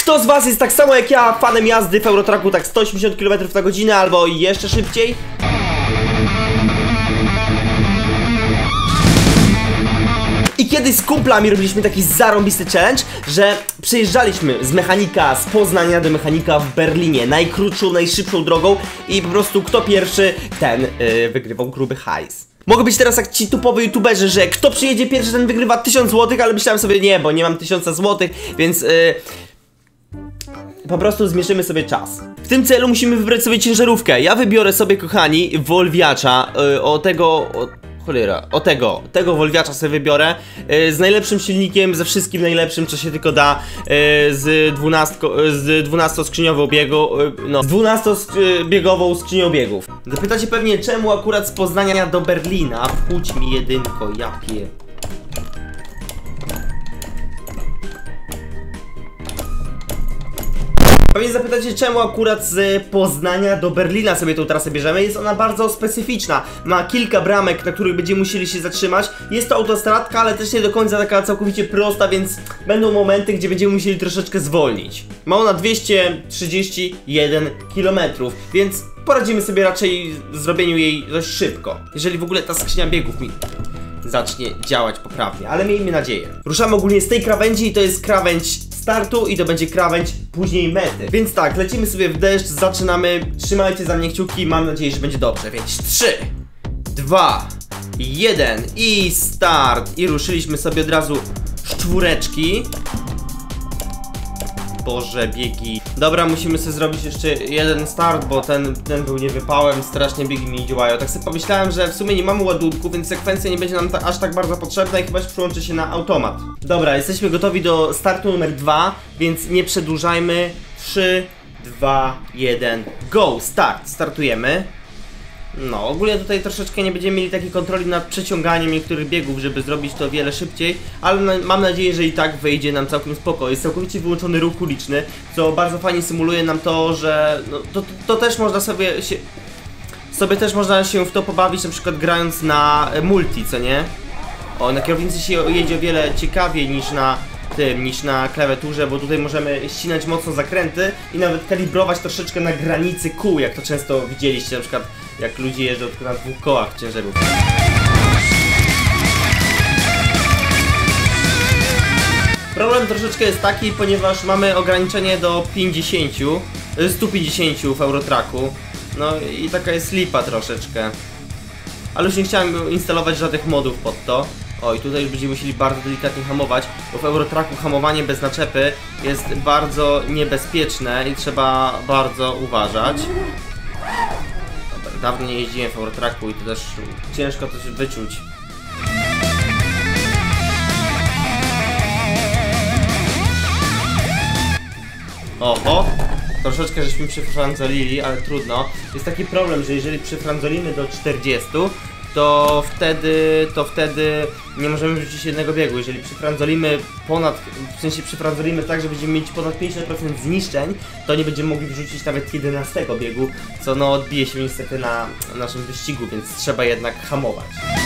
Kto z was jest tak samo jak ja fanem jazdy w Eurotracku, tak 180 km na godzinę albo jeszcze szybciej? I kiedyś z kumplami robiliśmy taki zarąbisty challenge, że przejeżdżaliśmy z mechanika z Poznania do mechanika w Berlinie najkrótszą, najszybszą drogą i po prostu kto pierwszy, ten wygrywał gruby hajs. Mogę być teraz jak ci tupowi youtuberzy, że kto przyjedzie pierwszy, ten wygrywa 1000 zł, ale myślałem sobie nie, bo nie mam 1000 zł, więc po prostu zmierzymy sobie czas. W tym celu musimy wybrać sobie ciężarówkę. Ja wybiorę sobie, kochani, Volviacha, tego Volviacha sobie wybiorę z najlepszym silnikiem, ze wszystkim najlepszym, co się tylko da, z 12-skrzyniową biegu, no, z 12-biegową skrzynią biegów. Zapytacie pewnie, czemu akurat z Poznania do Berlina? Wchódź mi jedynko, ja pier... Pewnie zapytacie, czemu akurat z Poznania do Berlina sobie tą trasę bierzemy. Jest ona bardzo specyficzna. Ma kilka bramek, na których będziemy musieli się zatrzymać. Jest to autostradka, ale też nie do końca taka całkowicie prosta, więc będą momenty, gdzie będziemy musieli troszeczkę zwolnić. Ma ona 231 km, więc poradzimy sobie raczej w zrobieniu jej dość szybko. Jeżeli w ogóle ta skrzynia biegów mi zacznie działać poprawnie, ale miejmy nadzieję. Ruszamy ogólnie z tej krawędzi i to jest krawędź startu i to będzie krawędź później mety. Więc tak, lecimy sobie w deszcz, zaczynamy. Trzymajcie za mnie kciuki, mam nadzieję, że będzie dobrze. Więc 3, 2, 1 i start. I ruszyliśmy sobie od razu czwóreczki. Boże, biegi. Dobra, musimy sobie zrobić jeszcze jeden start, bo ten był niewypałem, strasznie biegi mi działają. Tak sobie pomyślałem, że w sumie nie mamy ładunku, więc sekwencja nie będzie nam aż tak bardzo potrzebna i chyba przyłączy się na automat. Dobra, jesteśmy gotowi do startu numer 2, więc nie przedłużajmy. 3, 2, 1, go! Start! Startujemy. No, ogólnie tutaj troszeczkę nie będziemy mieli takiej kontroli nad przeciąganiem niektórych biegów, żeby zrobić to o wiele szybciej, ale mam nadzieję, że i tak wyjdzie nam całkiem spoko. Jest całkowicie wyłączony ruch uliczny, co bardzo fajnie symuluje nam to, że no, to też można sobie też można się w to pobawić, na przykład grając na multi, co nie? O, na kierownicy się jedzie o wiele ciekawiej niż na klawiaturze, bo tutaj możemy ścinać mocno zakręty i nawet kalibrować troszeczkę na granicy kół, jak to często widzieliście, na przykład jak ludzie jeżdżą tylko na 2 kołach ciężarówki. Problem troszeczkę jest taki, ponieważ mamy ograniczenie do 150 w Eurotracku. No i taka jest lipa troszeczkę. Ale już nie chciałem instalować żadnych modów pod to. O, i tutaj już będziemy musieli bardzo delikatnie hamować, bo w Eurotracku hamowanie bez naczepy jest bardzo niebezpieczne i trzeba bardzo uważać. Dobra, dawno nie jeździłem w Eurotracku i to też ciężko to się wyczuć. Oho! Troszeczkę żeśmy przyfranzolili, ale trudno. Jest taki problem, że jeżeli przyfranzolimy do 40, to wtedy nie możemy wrzucić jednego biegu. Jeżeli przyfranzolimy przyfranzolimy tak, że będziemy mieć ponad 50% zniszczeń, to nie będziemy mogli wrzucić nawet 11 biegu, co no odbije się niestety na naszym wyścigu, więc trzeba jednak hamować.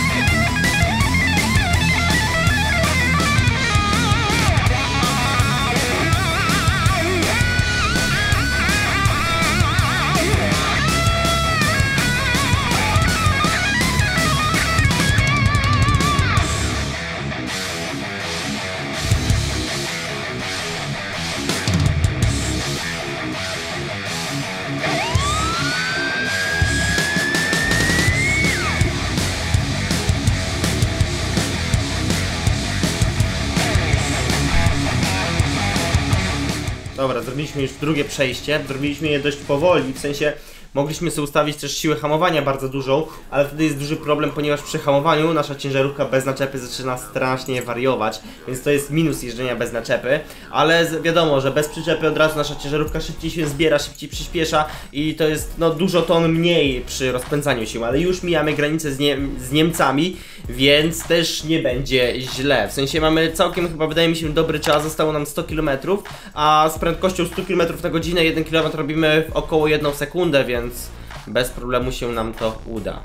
Dobra, zrobiliśmy już drugie przejście, zrobiliśmy je dość powoli, w sensie mogliśmy sobie ustawić też siłę hamowania bardzo dużą, ale wtedy jest duży problem, ponieważ przy hamowaniu nasza ciężarówka bez naczepy zaczyna strasznie wariować, więc to jest minus jeżdżenia bez naczepy, ale wiadomo, że bez przyczepy od razu nasza ciężarówka szybciej się zbiera, szybciej przyspiesza i to jest no dużo ton mniej przy rozpędzaniu się, ale już mijamy granicę z Niemcami, więc też nie będzie źle. W sensie mamy całkiem chyba, wydaje mi się, dobry czas, zostało nam 100 km, a z prędkością 100 km na godzinę 1 km robimy w około 1 sekundę, więc bez problemu się nam to uda.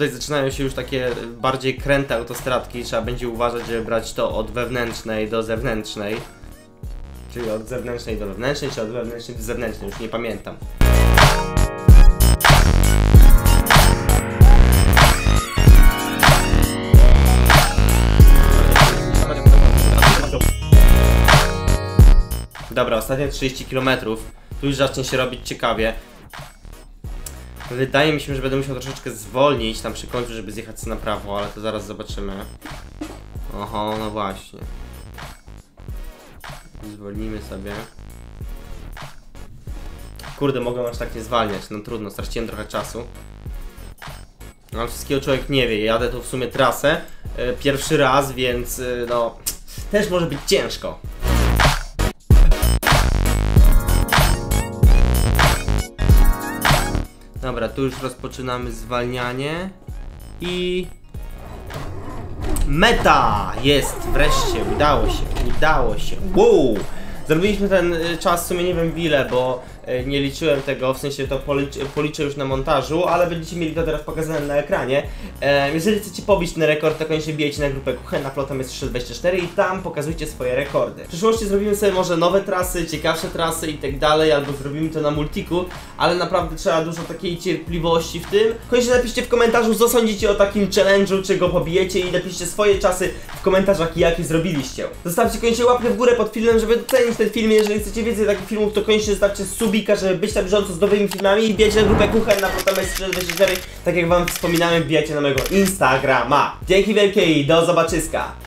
tutaj zaczynają się już takie bardziej kręte autostradki. Trzeba będzie uważać, żeby brać to od wewnętrznej do zewnętrznej. Czyli od zewnętrznej do wewnętrznej, czy od wewnętrznej do zewnętrznej, już nie pamiętam. Dobra, ostatnie 30 km. Tu już zacznie się robić ciekawie. Wydaje mi się, że będę musiał troszeczkę zwolnić tam przy końcu, żeby zjechać sobie na prawo, ale to zaraz zobaczymy. Oho, no właśnie. Zwolnimy sobie. Kurde, mogę aż tak nie zwalniać, no trudno, straciłem trochę czasu. No wszystkiego człowiek nie wie, jadę tu w sumie trasę pierwszy raz, więc no też może być ciężko. Dobra, tu już rozpoczynamy zwalnianie i... Meta! Jest! Wreszcie! Udało się! Udało się! Wow! Zrobiliśmy ten czas w sumie nie wiem w ile, bo nie liczyłem tego, w sensie to policzę już na montażu, ale będziecie mieli to teraz pokazane na ekranie. Jeżeli chcecie pobić ten rekord, to koniecznie bijecie na grupę Kuchenne, flotem jest 324 i tam pokazujcie swoje rekordy. W przyszłości zrobimy sobie może nowe trasy, ciekawsze trasy i tak dalej, albo zrobimy to na multiku, ale naprawdę trzeba dużo takiej cierpliwości w tym. Koniecznie napiszcie w komentarzu, co sądzicie o takim challenge'u, czy go pobijecie i napiszcie swoje czasy w komentarzach, jakie zrobiliście. Zostawcie koniecznie łapkę w górę pod filmem, żeby docenić ten film. Jeżeli chcecie więcej takich filmów, to koniecznie zostawcie subika, żeby być na bieżąco z nowymi filmami i wbijajcie na grupę Kuchenne, flotem jest 324, tak jak wam wspominałem, wbijajcie na mojego Instagrama. Dzięki wielkie i do zobaczyska!